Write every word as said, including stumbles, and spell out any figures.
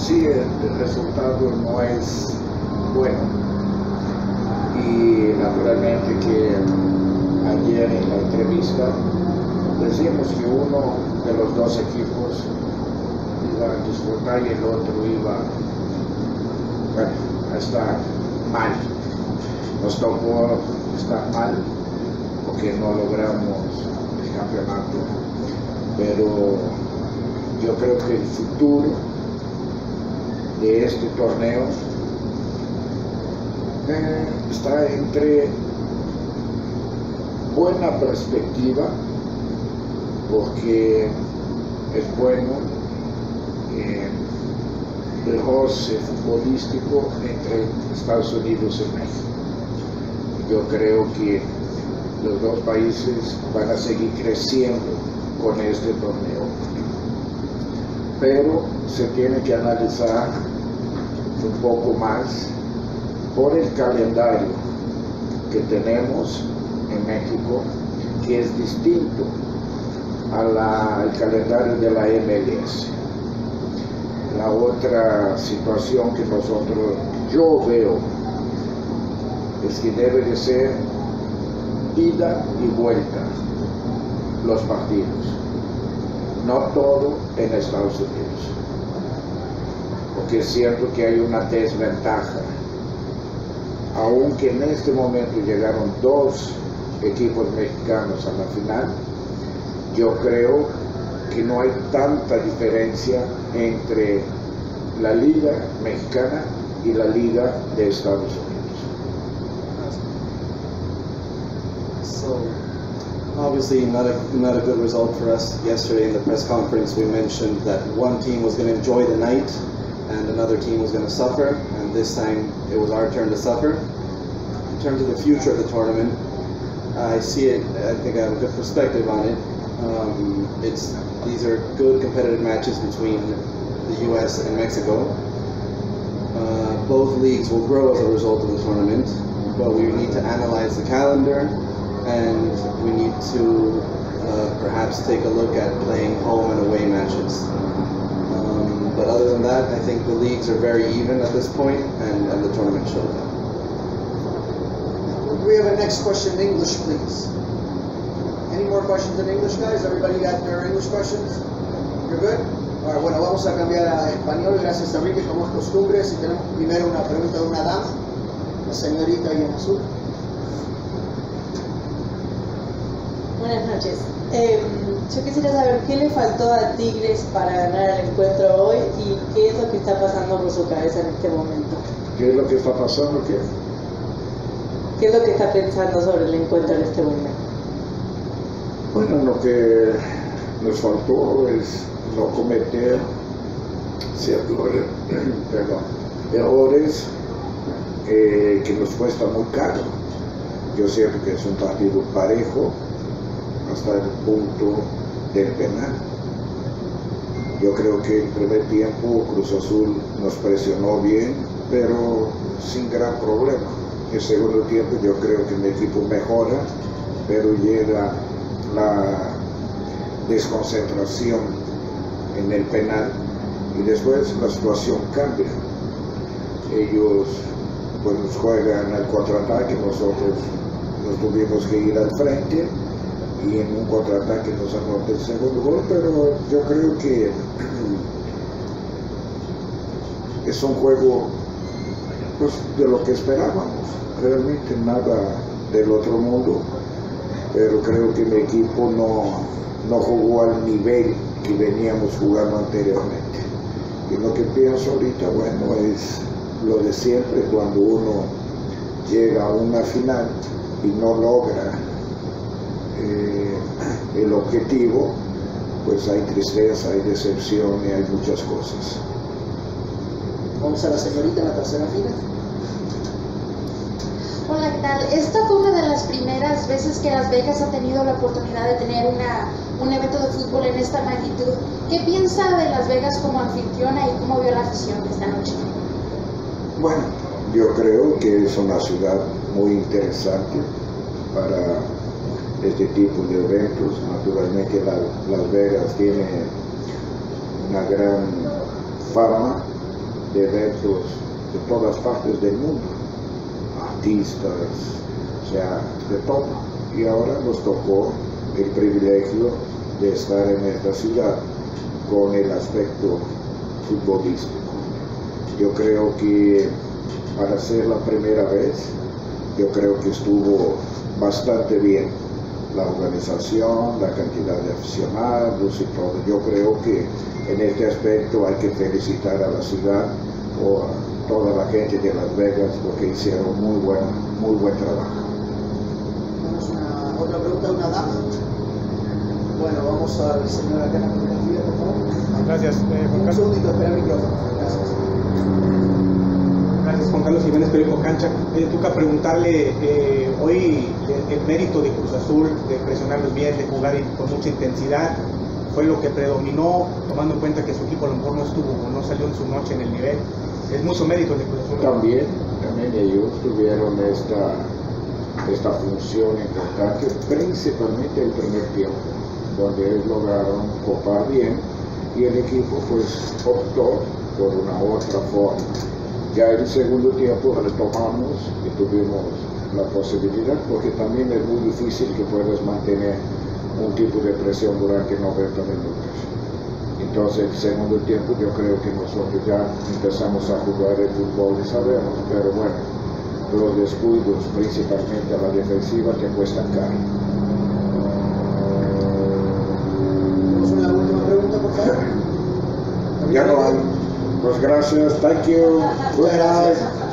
sí, el, el resultado no es bueno. Y naturalmente que ayer en la entrevista decíamos que uno de los dos equipos iba a disfrutar y el otro iba, bueno, a estar mal. Nos tocó estar mal porque no logramos el campeonato, pero yo creo que el futuro de este torneo eh, está entre buena perspectiva, porque es bueno eh, el roce futbolístico entre Estados Unidos y México. Yo creo que los dos países van a seguir creciendo con este torneo, pero se tiene que analizar un poco más por el calendario que tenemos en México, que es distinto al calendario de la M L S. La otra situación que nosotros, yo veo, es que debe de ser ida y vuelta los partidos, no todo en Estados Unidos, porque es cierto que hay una desventaja, aunque en este momento llegaron dos equipos mexicanos a la final. Yo creo que no hay tanta diferencia entre la Liga Mexicana y la Liga de Estados Unidos. So, obviously not a, not a good result for us. Yesterday in the press conference we mentioned that one team was going to enjoy the night and another team was going to suffer, and this time it was our turn to suffer. In terms of the future of the tournament, I see it, I think I have a good perspective on it. Um, it's, these are good competitive matches between the U S and Mexico. Uh, both leagues will grow as a result of the tournament, but we need to analyze the calendar, and we need to uh, perhaps take a look at playing home and away matches. Um, but other than that, I think the leagues are very even at this point, and, and the tournament shows that. We have a next question in English, please. Any more questions in English, guys? Everybody got their English questions? You're good? All right, bueno, vamos a cambiar a español. Gracias, Enrique, como es costumbre. Si tenemos primero una pregunta de una dama, la señorita ahí en azul. Buenas noches. Eh, yo quisiera saber qué le faltó a Tigres para ganar el encuentro hoy y qué es lo que está pasando por su cabeza en este momento. ¿Qué es lo que está pasando? ¿Qué? ¿Qué es lo que está pensando sobre el encuentro en este momento? Bueno, lo que nos faltó es no cometer ciertos perdón, errores eh, que nos cuesta muy caro. Yo siento que es un partido parejo hasta el punto del penal. Yo creo que el primer tiempo Cruz Azul nos presionó bien, pero sin gran problema. El segundo tiempo yo creo que el equipo mejora, pero llega la desconcentración en el penal y después la situación cambia. Ellos pues nos juegan al contraataque, nosotros nos tuvimos que ir al frente y en un contraataque nos anota el segundo gol, pero yo creo que es un juego pues, de lo que esperábamos, realmente nada del otro mundo, pero creo que el equipo no, no jugó al nivel que veníamos jugando anteriormente. Y lo que pienso ahorita, bueno, es lo de siempre, cuando uno llega a una final y no logra eh, el objetivo, pues hay tristeza, hay decepción y hay muchas cosas. Vamos a la señorita en la tercera fila. Hola, ¿qué tal? Esta fue una de las primeras veces que Las Vegas ha tenido la oportunidad de tener una, un evento de fútbol en esta magnitud. ¿Qué piensa de Las Vegas como anfitriona y cómo vio la afición esta noche? Bueno, yo creo que es una ciudad muy interesante para este tipo de eventos. Naturalmente la, Las Vegas tiene una gran fama de eventos de todas partes del mundo, artistas, o sea, de todo. Y ahora nos tocó el privilegio de estar en esta ciudad con el aspecto futbolístico. Yo creo que para ser la primera vez, yo creo que estuvo bastante bien la organización, la cantidad de aficionados y todo. Yo creo que en este aspecto hay que felicitar a la ciudad o a toda la gente de Las Vegas porque hicieron muy buen, muy buen trabajo. Tenemos una, otra pregunta de una dama. Bueno, vamos al señor acá en la primera fila, por favor. Gracias, eh, Juan Un Carlos. segundito, espera el micrófono. Gracias. Gracias, Juan Carlos Jiménez, Periódico Cancha. Eh, toca preguntarle eh, hoy el, el mérito de Cruz Azul, de presionarlos bien, de jugar con mucha intensidad, fue lo que predominó, tomando en cuenta que su equipo a lo mejor no estuvo, no salió en su noche en el nivel. Es mucho mérito de Cruz Azul. También, también ellos tuvieron esta, esta función importante, principalmente el primer tiempo, donde ellos lograron copar bien y el equipo pues optó por una otra forma. Ya el segundo tiempo retomamos y tuvimos la posibilidad, porque también es muy difícil que puedas mantener un tipo de presión durante noventa minutos. Entonces el segundo tiempo yo creo que nosotros ya empezamos a jugar el fútbol y sabemos, pero bueno, los descuidos, principalmente a la defensiva, te cuestan caro. Tenemos una última pregunta, por favor. Ya no hay. Pues gracias, thank you, good night.